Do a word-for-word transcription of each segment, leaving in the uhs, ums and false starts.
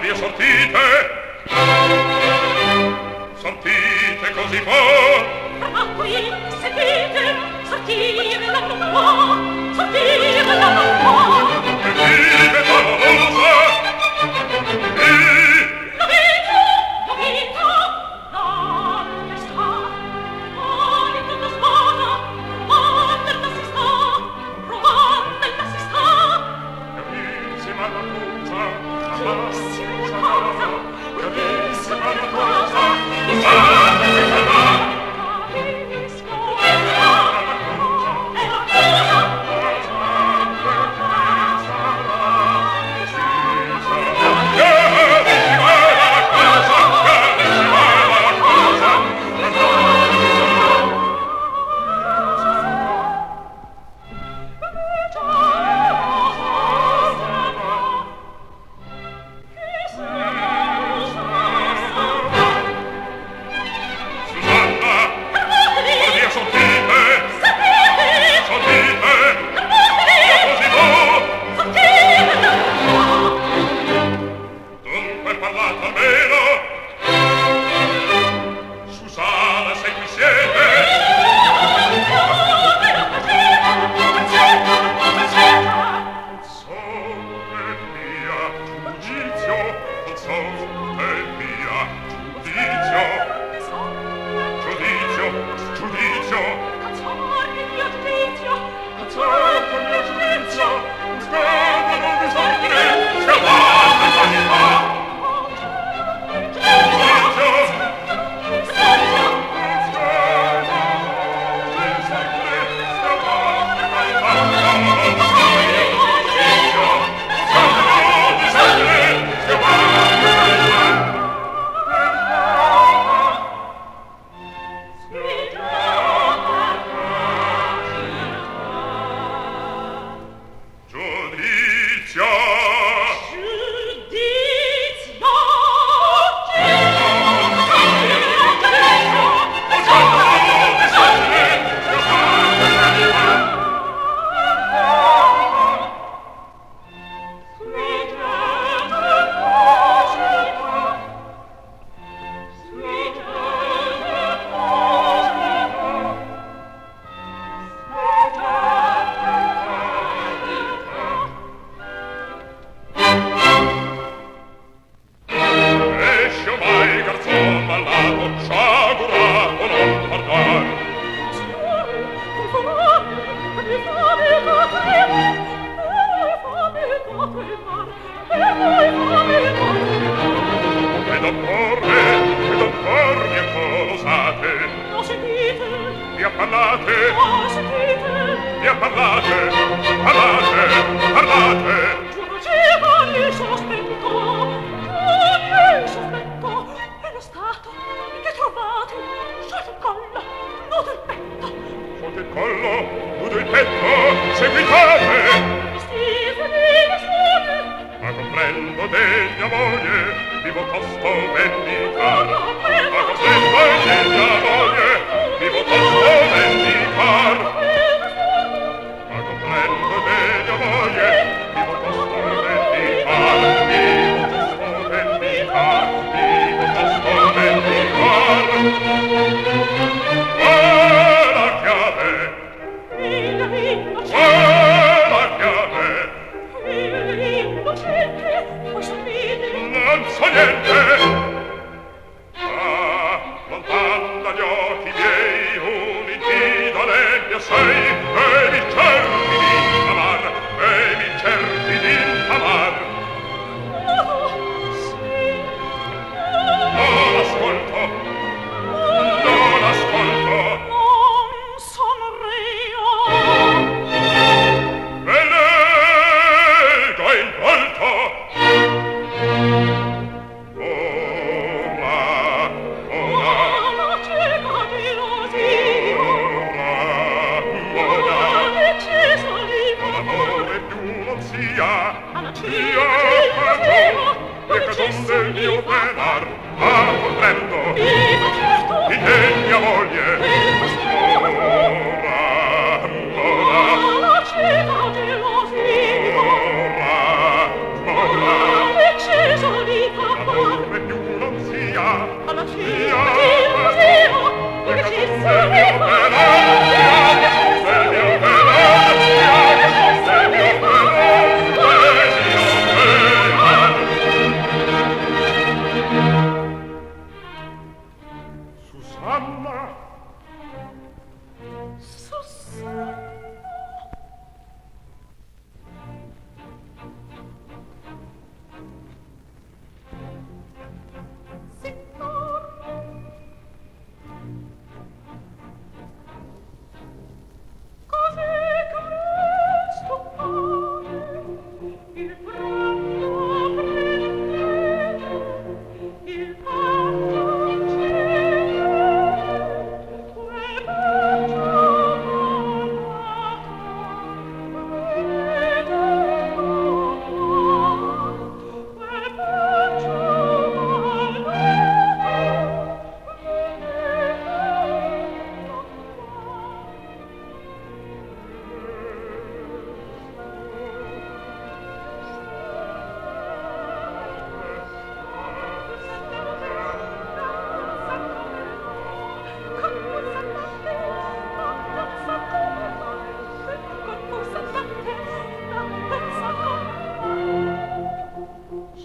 via sortite, sortite così fa. Ma qui seguite, sortire la tua, sortire la tua. E vive dolorosa, e la vita, la vita, la sta, poi tutto sbona, provandella si sta, provandella si sta. carissima la cosa, Carissima la cosa, carissima la cosa, Ora, ora, ora,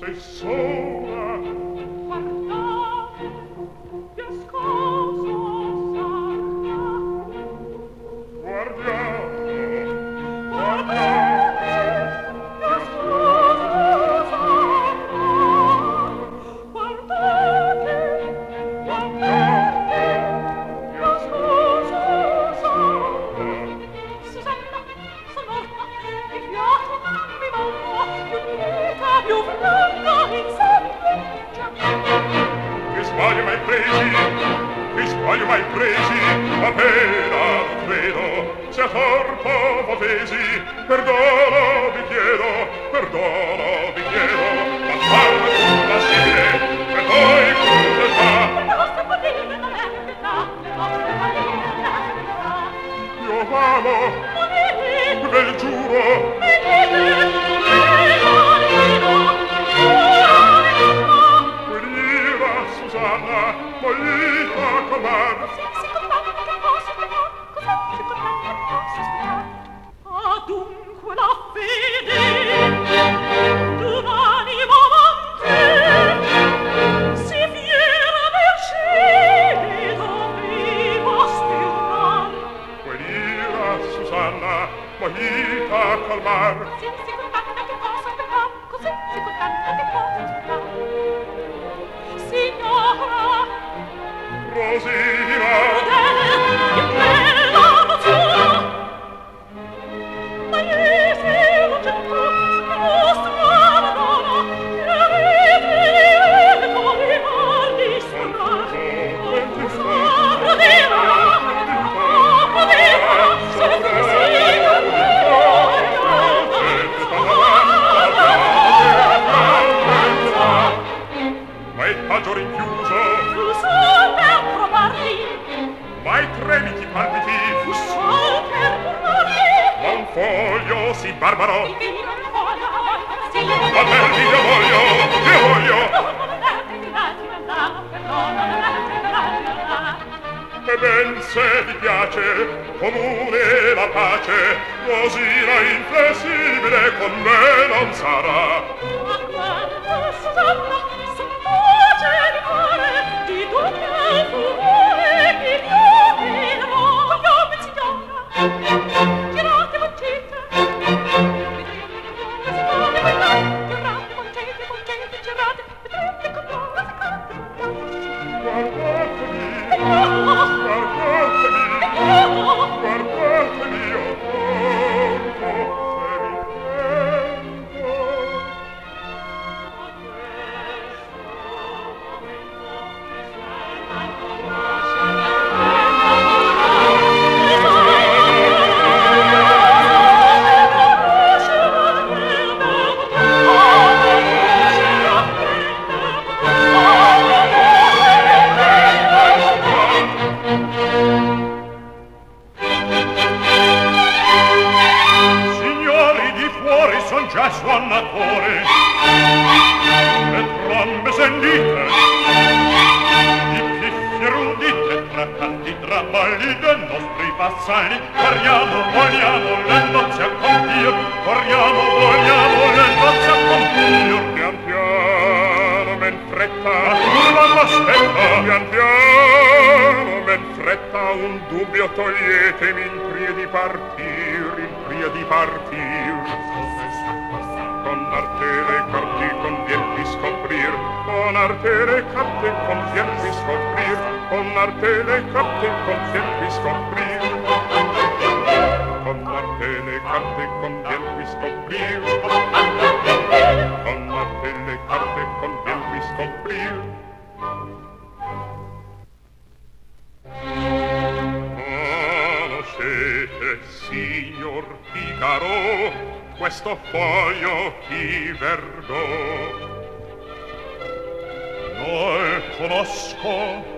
sei sola. Guardate, che scoso sarà. Guardiamo, Guardate, che scoso sarà. Guardate, guardate, che scoso sarà. Susanna, son morta, mi piace, mi manca, più vita, più franca, in sangue, già. che sbaglio mai presi, che sbaglio mai presi, ma pena non credo, sia torto o tesi, perdono vi chiedo, perdono vi chiedo, ma farlo possibile, e poi crudeltà. Le vostre palline non è pietà, le vostre palline non è pietà. Io amo, Morire, ve lo giuro, venite, Esalino, Esalino. quell'ira Susanna, mollita com'ar, Così si condanna che posso aspettare, così si condanna che posso aspettare. Adunque la fede d'un animo amante si fiera mercede doveva spionare. quell'ira Susanna, mollita calmar, Così si condanna che posso aspettare, così si condanna che posso aspettare. Signora, Rosina, crudele, che bella natura, ma lei si roggetto, che nostra Madonna, che vede e poi al disperare. Con sopra di là, sopra di là, se così con ma il paggio rinchiuso, tu sol per provarli, mai tremiti palpiti, tu sol per burlarli, ma un foglio sì barbaro, il che non voglio, sì, ma per io voglio, io voglio, e ben se ti piace, comune la pace, Rosina inflessibile con me non sarà. Guardatemi, guardatemi, guardatemi, io corro e mi prendo. Signori di fuori son già suonatori, le trombe sentite, i piffi erudite, tra canti, tra balli dei nostri vassalli, corriamo, vogliamo le nozze a compir, corriamo, vogliamo le nozze a compir. Pian piano, men fretta, la curva m'aspetta, pian piano, men fretta, un dubbio toglietemi in pria di partir, in pria di partir. Con arte le carte conviene scoprir, con arte le carte conviene scoprir, con arte le carte conviene scoprir, con arte le carte conviene scoprir, con arte le carte conviene scoprir. Conoscete, signor Figaro, questo foglio chi verdò? Non conosco,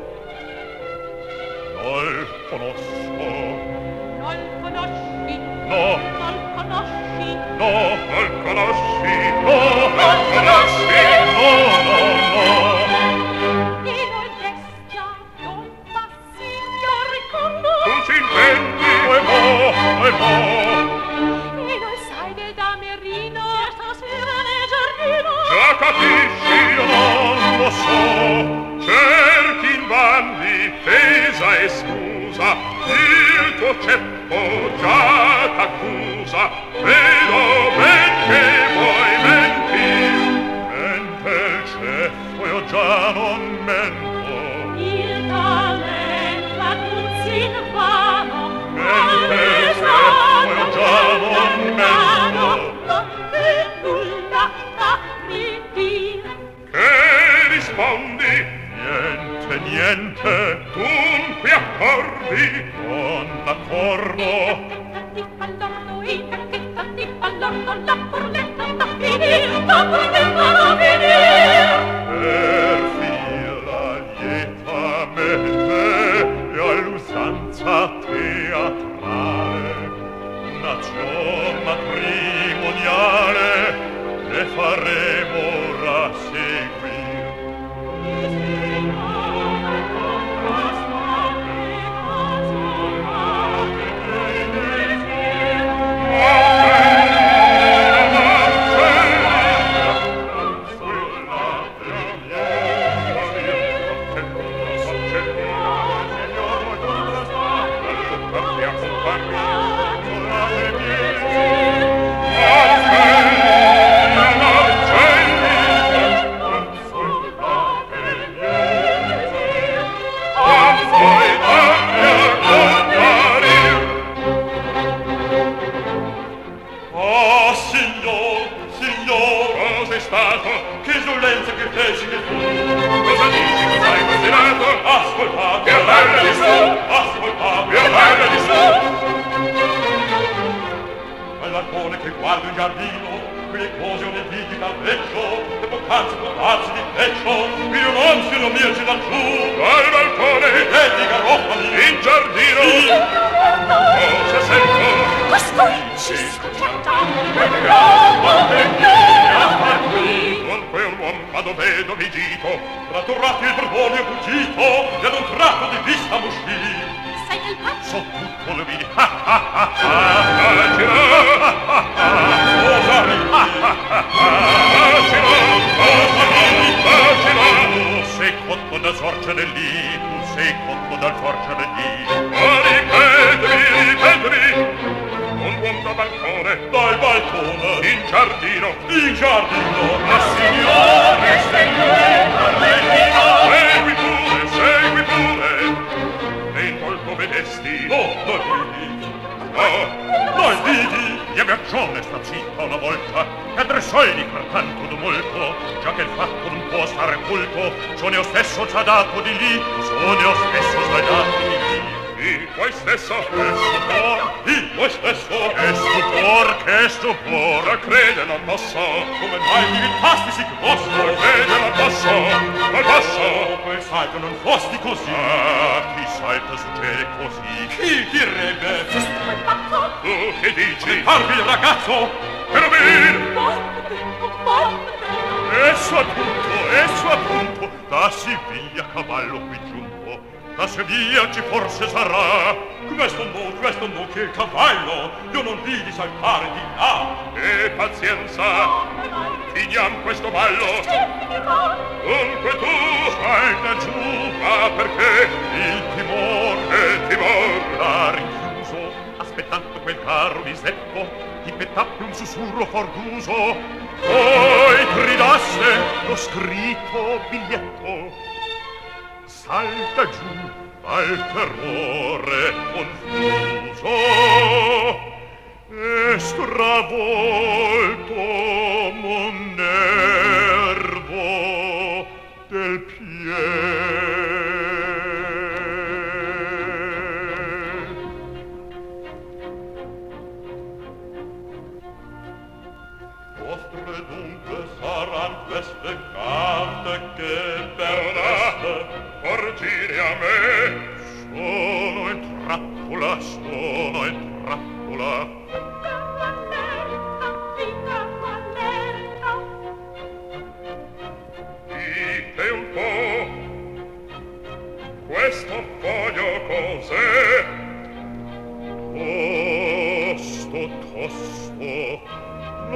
non conosco, Non conosci, no, non conosci, no, non conosci, no, non conosci, no, no, no. e noi bestia non fa signor ricordo, Tu ci intendi, e mo, e mo, e noi sai del damerino, stasera nel giardino, già capisci? Io non lo so. Cerchi invan difesa e scusa, il tuo ceppo già t'accusa, vedo ben che vuoi mentir. Mente il ceppo, io già non mento. Il talento annunzi in vano, Mente il ceppo, io già non mento. non c'è nulla da ridir. Che rispondi? Niente, niente. Dunque accordi? Non accordo. Ti fa l'orlo, il cacchetta, ti fa l'orlo, la burletta da finir, la burletta da finir. Per fila lietamente e all'usanza teatrale, una giorna matrimoniale ne faremo ora seguir.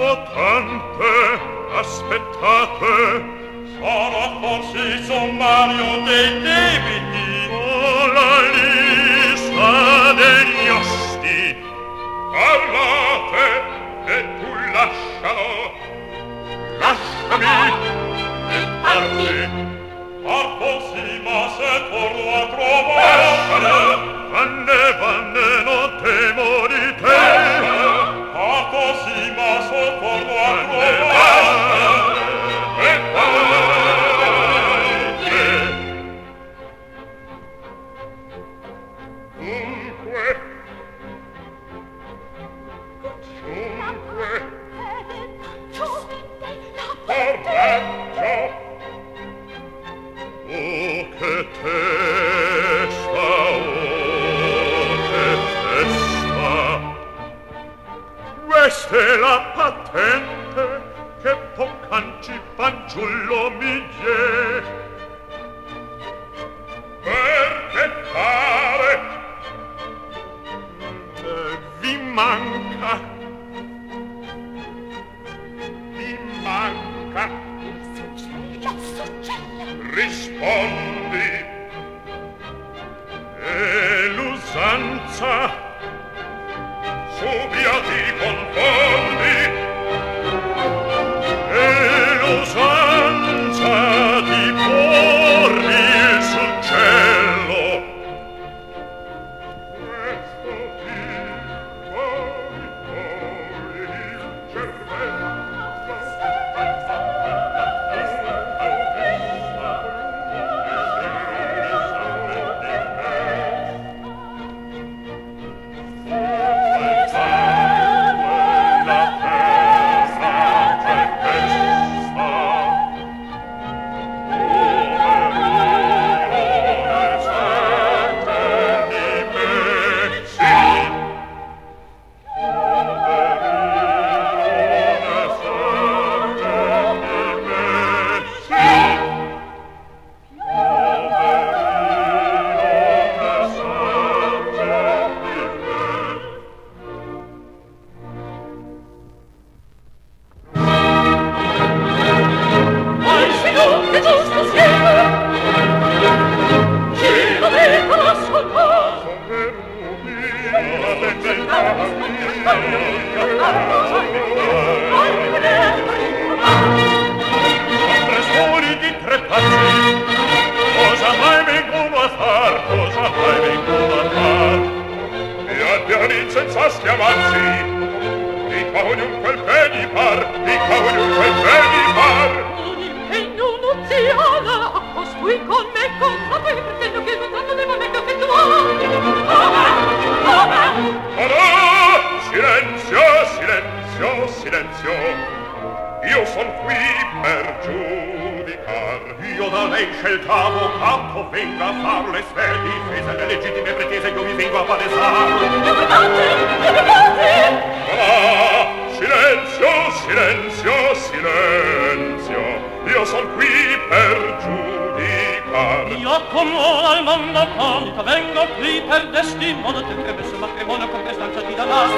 tante aspettate, sarà forse il sommario dei debiti o la lista degli osti. Parlate e tu lascialo, lasciami e parli. Parto sì, ma se torno a trovare, vanne, vanne, non temo di te. Parto sì, ma se torno a trovare, e parli. Dunque, Coraggio! Oh, che testa, oh, che testa! Questa è la patente che poc'anzi fanciullo mi diè. Perché fare? Eh, vi manca manca. Succede, succede. Rispondi. E l'usanza subia ti confondi. E l'usanza ti porri il succello. Questo ti poi poi il cervello. Senza schiamazzi, dica ognunque il che gli par, dica ognunque il che gli par. Un impegno nuziale, a costui con me contra cui pretendo che tanto devo meglio che tu hai. Come? Come? Ora, silenzio, silenzio, silenzio. Io son qui per giudicar. Io da lei scelta avvocato venga a far le sue difese, le legittime pretese io vi vengo a palesar. Ah, silenzio, silenzio, silenzio. Io son qui per giudicar. Io come al mondo conta vengo qui per testimone del che messo matrimonio con prestanza di damas.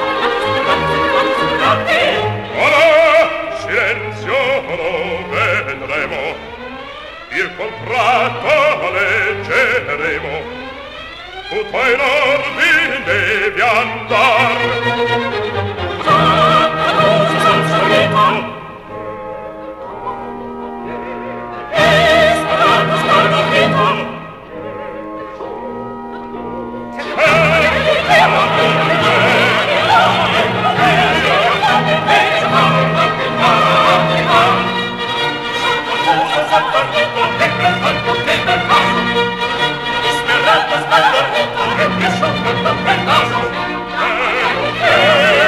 Ora, silenzio, lo vedremo. Il contratto leggeremo. Tutto in ordine devi andar. Santa cosa senza vita. E stato sparito. Disperato, spaventato, e preso per il naso.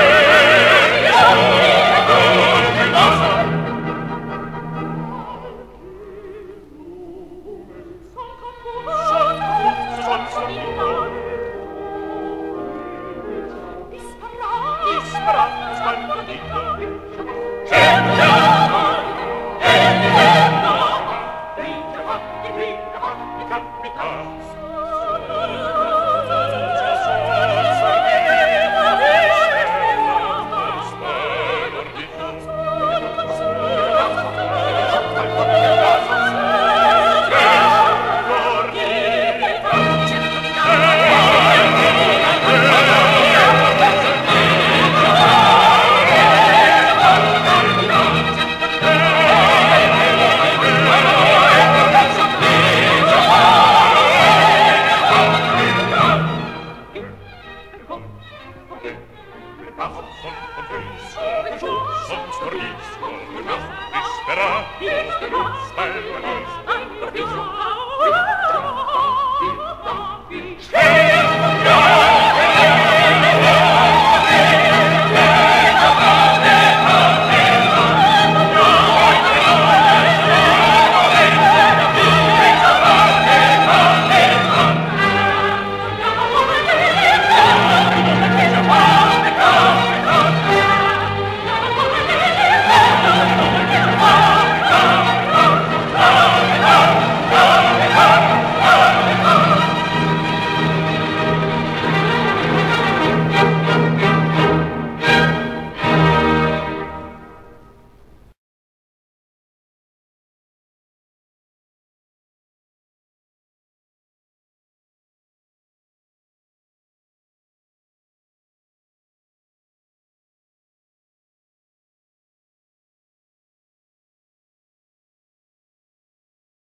disperato, spalma,